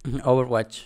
Overwatch.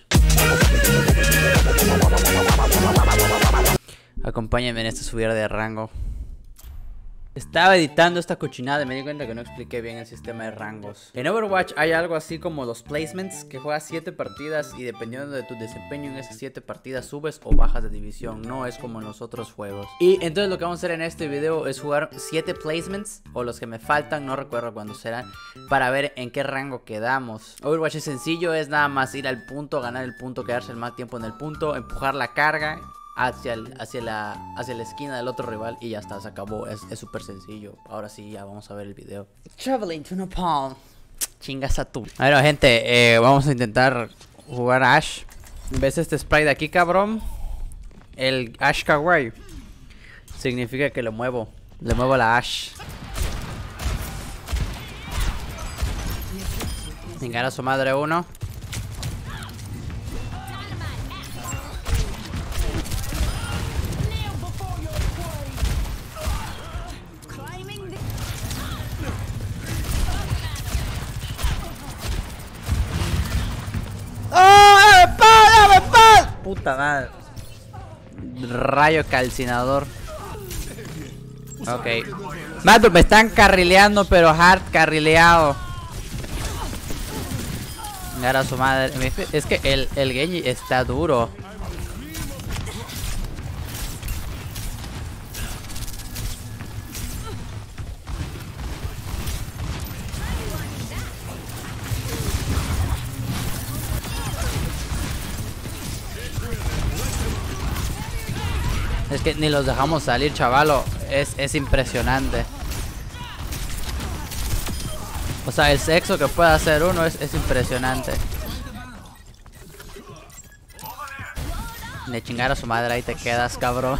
Acompáñenme en esta subida de rango. Estaba editando esta cochinada y me di cuenta que no expliqué bien el sistema de rangos. En Overwatch hay algo así como los placements, que juegas 7 partidas y dependiendo de tu desempeño en esas 7 partidas subes o bajas de división. No es como en los otros juegos. Y entonces lo que vamos a hacer en este video es jugar 7 placements, o los que me faltan, no recuerdo cuándo serán, para ver en qué rango quedamos. Overwatch es sencillo, es nada más ir al punto, ganar el punto, quedarse el más tiempo en el punto, empujar la carga hacia la esquina del otro rival y ya está, se acabó. Es súper sencillo. Ahora sí, ya vamos a ver el video. Traveling to Nepal. Chingas a tú. A ver, gente, vamos a intentar jugar a Ashe. ¿Ves este spray de aquí, cabrón? El Ashe Kawaii. Significa que lo muevo. Le muevo la Ashe. Vengar a su madre uno. Puta madre. Rayo calcinador. Ok. Mato, me están carrileando, pero hard carrileado. Mira su madre. Es que el Genji está duro. Es que ni los dejamos salir, chavalo. Es impresionante. O sea, el sexo que puede hacer uno es impresionante. De chingar a su madre, ahí te quedas, cabrón.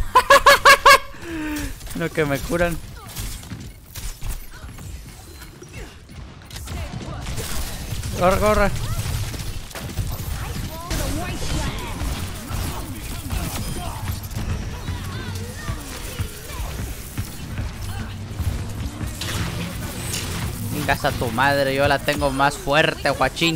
Lo que me curan. Corre, corre. Casa tu madre, yo la tengo más fuerte, guachín.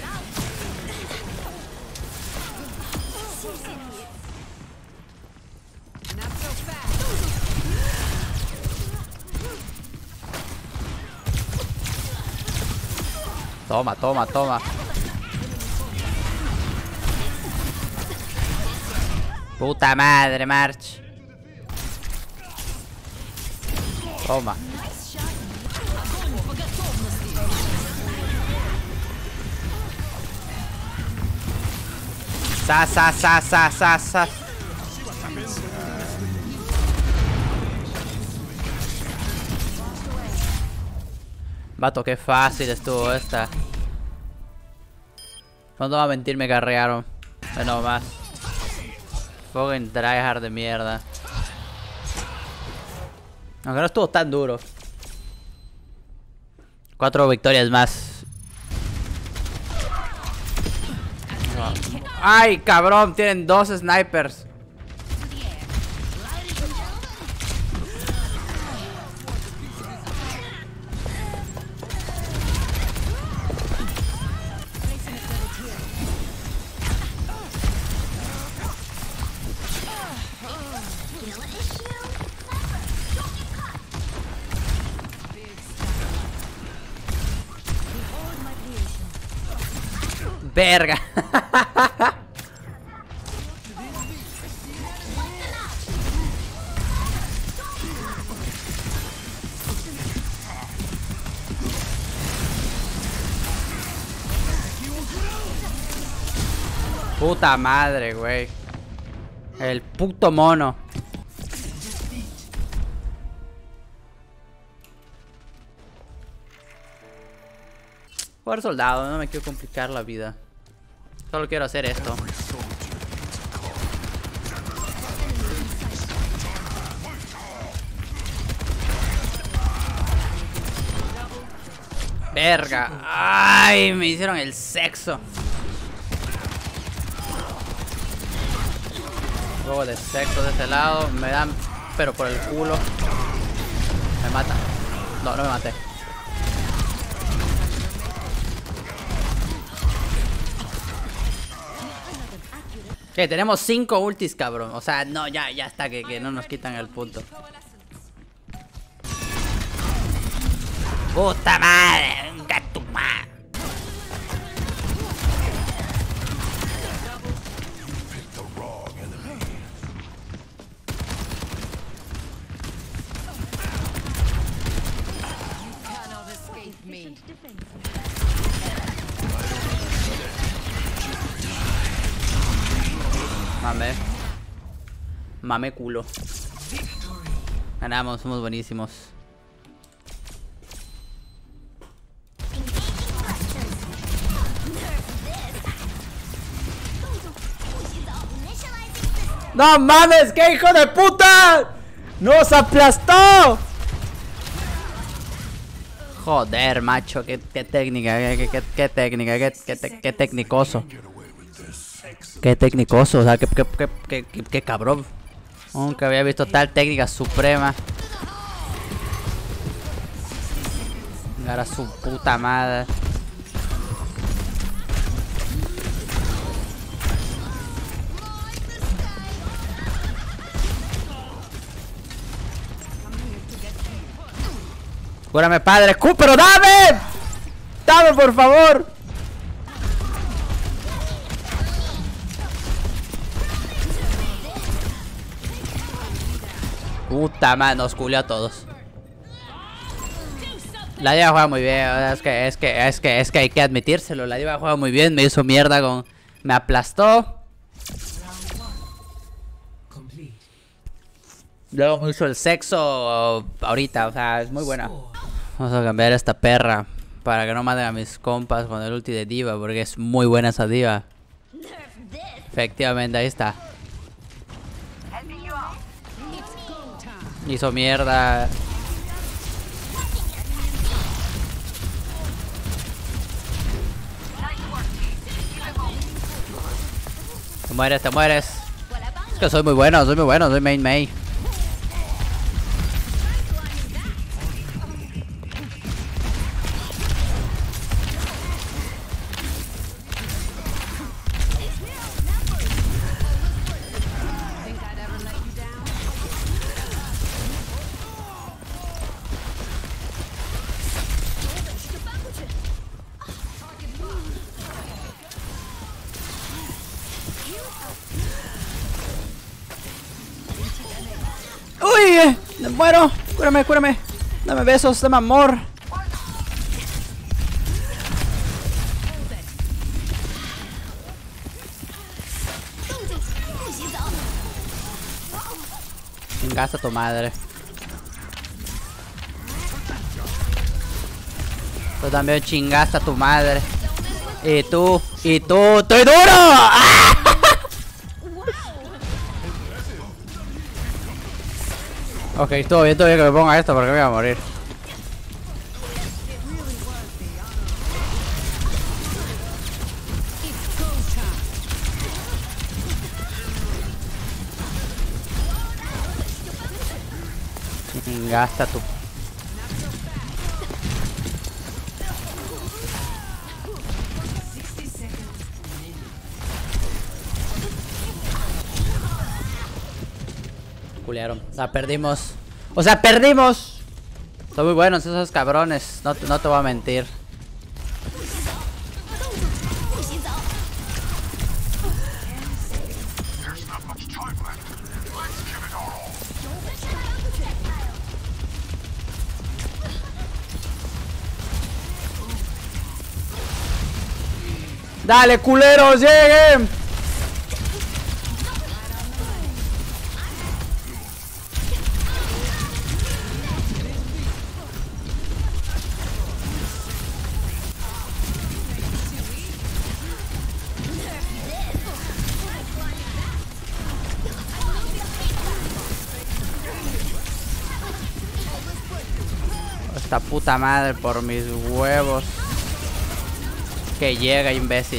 Toma, toma, toma. Puta madre, March. Toma. Sa. Vato, qué fácil estuvo esta. No te voy a mentir, me carrearon. Bueno, más. Fucking tryhard de mierda. Aunque no estuvo tan duro. 4 victorias más. Ay, cabrón, tienen 2 snipers. Verga. Puta madre, güey. El puto mono. Jugar soldado, no me quiero complicar la vida. Solo quiero hacer esto. Verga. Ay, me hicieron el sexo. Juego de sexo de este lado. Me dan, pero por el culo. Me mata. No, no me maté. Que tenemos 5 ultis, cabrón. O sea, no, ya está, que no nos quitan el punto. ¡Puta madre! ¡Gato madre! Mame culo. Ganamos, somos buenísimos. ¡No mames! ¡Qué hijo de puta! ¡Nos aplastó! Joder, macho, qué técnica, qué técnica, qué tecnicoso. Qué tecnicoso, o sea, qué cabrón. Nunca había visto tal técnica suprema. Ahora su puta madre. Cúrame, padre, pero dame. Dame, por favor. Puta madre, nos culió a todos. La diva juega muy bien, es que hay que admitírselo. La diva juega muy bien, me hizo mierda con... Me aplastó. Luego me hizo el sexo ahorita, o sea, es muy buena. Vamos a cambiar esta perra para que no maten a mis compas con el ulti de diva, porque es muy buena esa diva. Efectivamente, ahí está. Hizo mierda. Te mueres, te mueres. Es que soy muy bueno, soy main. ¡Uy! ¡Me muero! ¡Cúrame! Dame besos, dame amor. Chingaste a tu madre. Tú también chingaste a tu madre. Y tú, ¡estoy duro! ¡Ah! Ok, todo bien que me ponga esto porque me voy a morir. Gasta tú. Culearon. La perdimos. O sea, perdimos. Son muy buenos esos cabrones. No te voy a mentir. Dale, culeros, lleguen. Esta puta madre por mis huevos. Que llega, imbécil.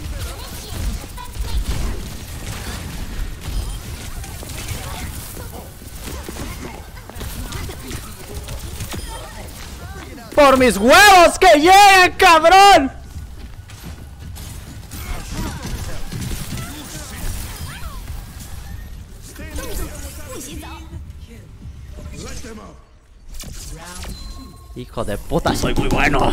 ¡Por mis huevos que llegan, cabrón! Hijo de puta, soy muy bueno.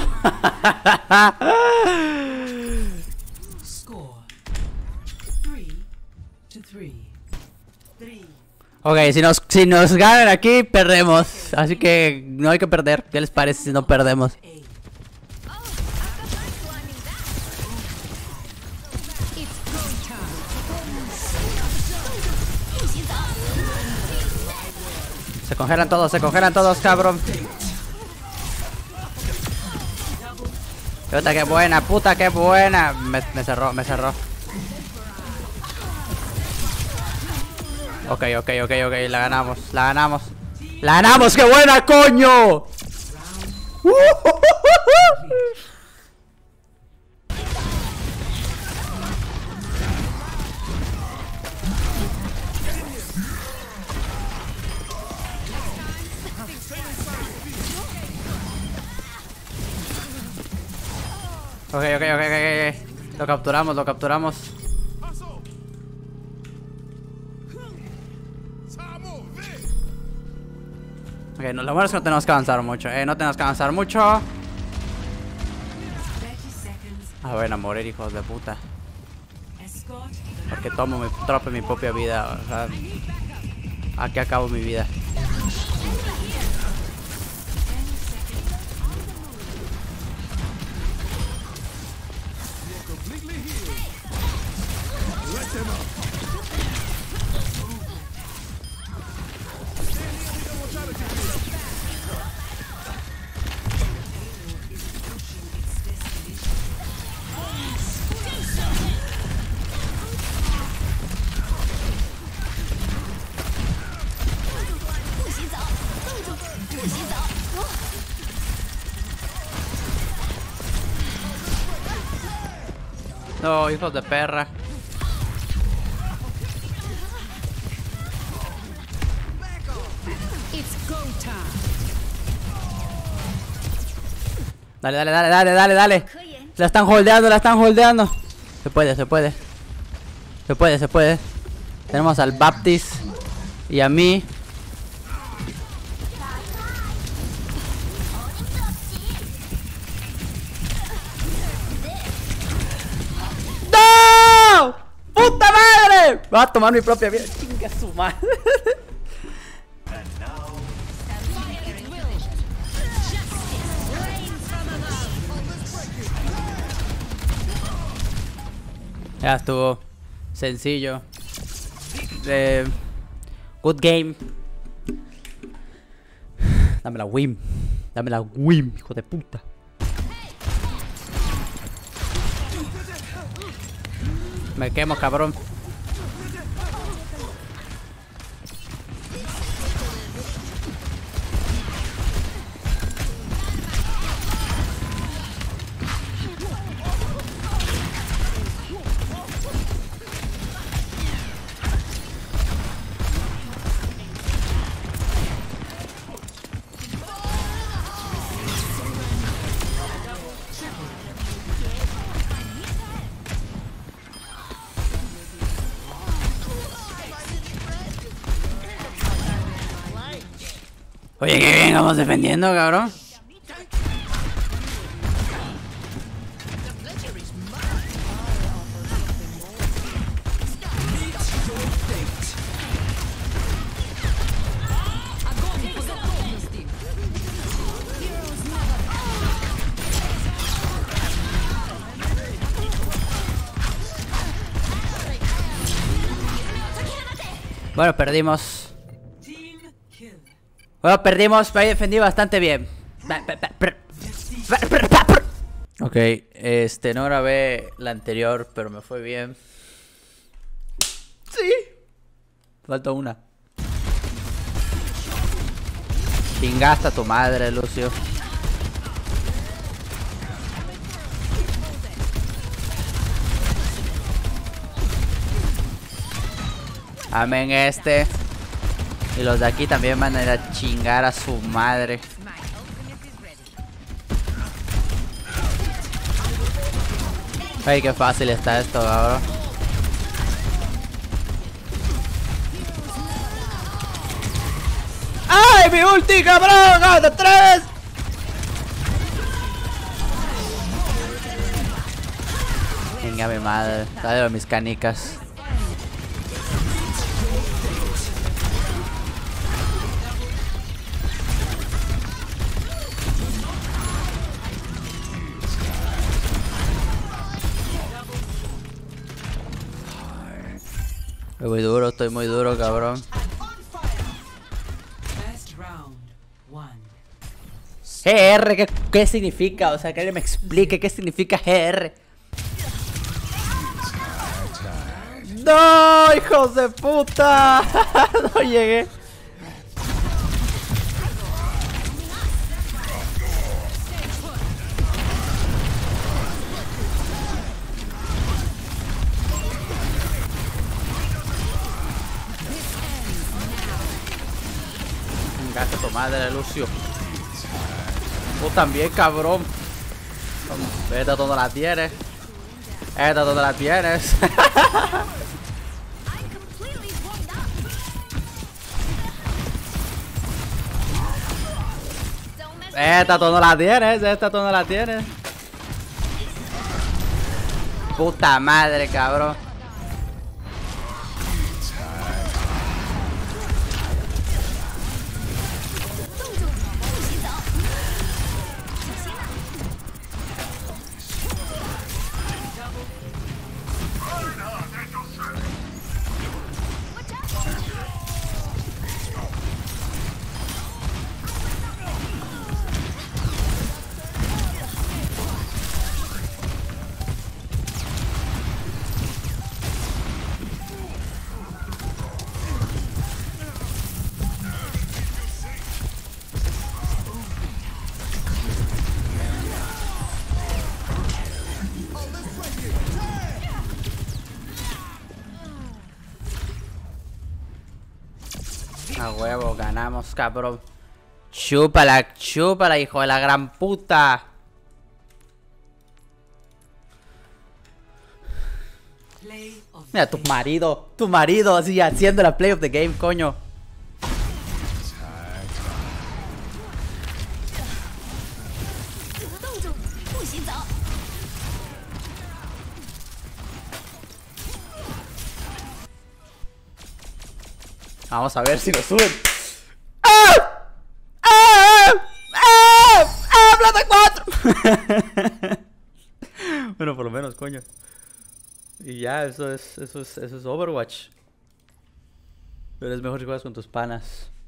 Ok, si nos ganan aquí, perdemos. Así que no hay que perder. ¿Qué les parece si no perdemos? Se congelan todos, cabrón. Puta, qué buena, puta, qué buena. Me cerró. Ok, la ganamos. ¡La ganamos! ¡Qué buena, coño! Ok. Lo capturamos. Ok, no, lo bueno es que no tenemos que avanzar mucho, Ah, bueno, a morir, hijos de puta. Porque tomo mi propia vida. O sea, aquí acabo mi vida. No, hijos de perra. Dale. La están holdeando. Se puede. Tenemos al Baptist y a mí. ¡No! ¡Puta madre! Va a tomar mi propia vida. Chinga su madre. Ya estuvo sencillo. Good game. Dame la win, hijo de puta. Me quemo, cabrón. Oye, qué bien vamos defendiendo, cabrón. Bueno, perdimos. Bueno, perdimos, pero ahí defendí bastante bien. Ok, no grabé la anterior, pero me fue bien. Sí. Falta una. Chingaste a tu madre, Lucio. Amén este. Y los de aquí también van a ir a chingar a su madre. Ay, qué fácil está esto, cabrón. ¡Ay, mi ulti, cabrón! ¡Gana 3! Venga, mi madre. Dale mis canicas. Estoy muy duro, cabrón. GR, ¿qué significa? O sea, que alguien me explique qué significa GR. ¡No, hijos de puta! No llegué. Gasta tu madre, Lucio. Tú también, cabrón. Esta donde la tienes. Esta donde la tienes. Esta tú no la tienes, esta tú no la tienes. Puta madre, cabrón. A huevo, ganamos, cabrón. Chúpala, chúpala, hijo de la gran puta. Mira, tu marido así haciendo la play of the game, coño. Vamos a ver si lo suben. ¡Ah! ¡Ah! ¡Ah! ¡Ah! ¡Plata 4! Bueno, por lo menos, coño. Y ya, eso es Overwatch. Pero es mejor si juegas con tus panas.